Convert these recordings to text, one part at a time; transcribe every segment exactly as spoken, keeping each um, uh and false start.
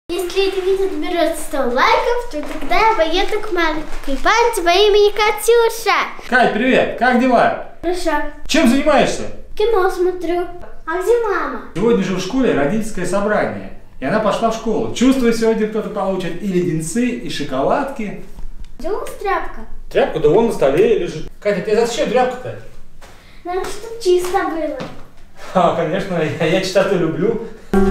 Если это видео наберет сто лайков, то тогда я поеду к маленькой банде по имени Катюша. Кать, привет! Как дела? Хорошо. Чем занимаешься? Кино смотрю. А где мама? Сегодня же в школе родительское собрание. И она пошла в школу. Чувствую, сегодня кто-то получит и леденцы, и шоколадки. Где у вас тряпка? Тряпка, да вон на столе лежит. Катя, ты зачем тряпка-то? Надо, чтобы чисто было. А, конечно, я, я чистоту люблю.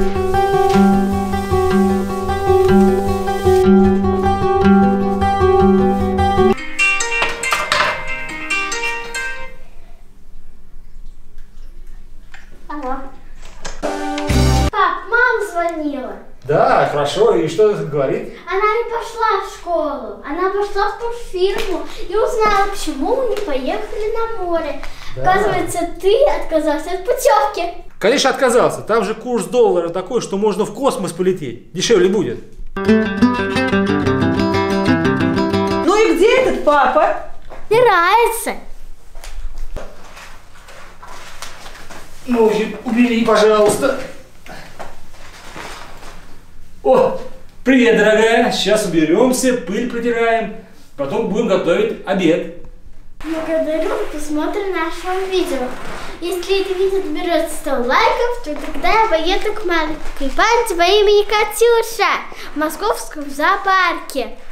Алло. Пап, мама звонила. Да, хорошо. И что говорит? Она не пошла в школу. Она пошла в турфирму и узнала, почему мы не поехали на море. Да. Оказывается, ты отказался от путевки. Конечно, отказался. Там же курс доллара такой, что можно в космос полететь. Дешевле будет. Ну и где этот папа? Не нравится. Ножик убери, пожалуйста. О, привет, дорогая. Сейчас уберемся, пыль протираем. Потом будем готовить обед. Благодарю, посмотрим наше видео. Если это видео наберет сто лайков, то тогда я поеду к маленькой банде по имени Катюша в московском зоопарке.